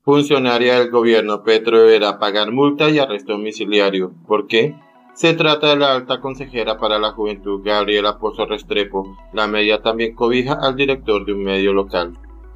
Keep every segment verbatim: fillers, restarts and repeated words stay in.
Funcionaria del gobierno Petro deberá pagar multa y arresto domiciliario. ¿Por qué? Se trata de la alta consejera para la juventud Gabriela Pozo Restrepo. La media también cobija al director de un medio local.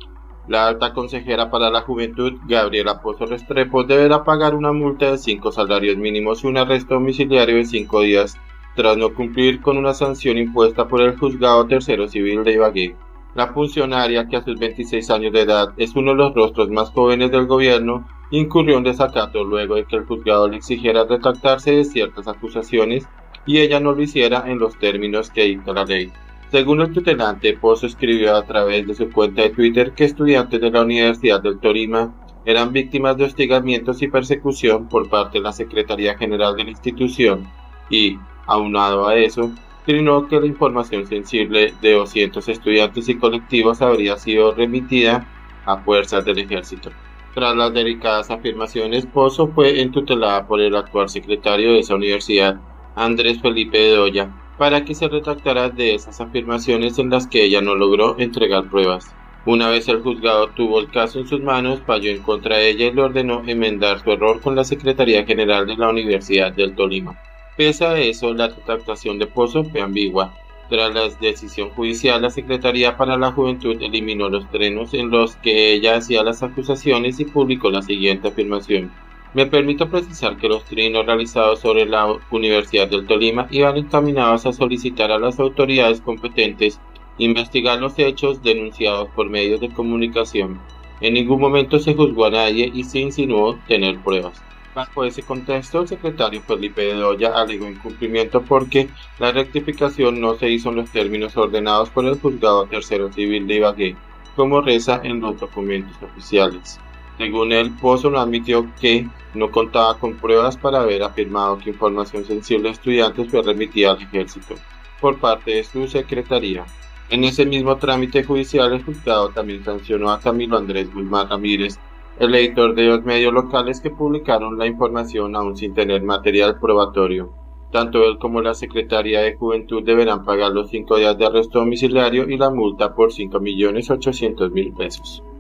La alta consejera para la juventud Gabriela Pozo Restrepo deberá pagar una multa de cinco salarios mínimos y un arresto domiciliario de cinco días tras no cumplir con una sanción impuesta por el Juzgado Tercero Civil de Ibagué. La funcionaria, que a sus veintiséis años de edad es uno de los rostros más jóvenes del gobierno, incurrió en desacato luego de que el juzgado le exigiera retractarse de ciertas acusaciones y ella no lo hiciera en los términos que dicta la ley. Según el tutelante, Pozo escribió a través de su cuenta de Twitter que estudiantes de la Universidad del Tolima eran víctimas de hostigamientos y persecución por parte de la Secretaría General de la institución y, aunado a eso, afirmó que la información sensible de doscientos estudiantes y colectivos habría sido remitida a fuerzas del ejército. Tras las delicadas afirmaciones, Pozo fue entutelada por el actual secretario de esa universidad, Andrés Felipe Bedoya, para que se retractara de esas afirmaciones en las que ella no logró entregar pruebas. Una vez el juzgado tuvo el caso en sus manos, falló en contra de ella y le ordenó enmendar su error con la Secretaría General de la Universidad del Tolima. Pese a eso, la retractación de Pozo fue ambigua. Tras la decisión judicial, la Secretaría para la Juventud eliminó los trinos en los que ella hacía las acusaciones y publicó la siguiente afirmación. Me permito precisar que los trinos realizados sobre la Universidad del Tolima iban encaminados a solicitar a las autoridades competentes investigar los hechos denunciados por medios de comunicación. En ningún momento se juzgó a nadie y se insinuó tener pruebas. Bajo ese contexto, el secretario Felipe Bedoya alegó incumplimiento porque la rectificación no se hizo en los términos ordenados por el Juzgado Tercero Civil de Ibagué, como reza en los documentos oficiales. Según él, Pozo no admitió que no contaba con pruebas para haber afirmado que información sensible de estudiantes fue remitida al ejército por parte de su secretaría. En ese mismo trámite judicial, el juzgado también sancionó a Camilo Andrés Guzmán Ramírez, el editor de los medios locales que publicaron la información aún sin tener material probatorio. Tanto él como la Secretaría de Juventud deberán pagar los cinco días de arresto domiciliario y la multa por cinco millones ochocientos mil pesos.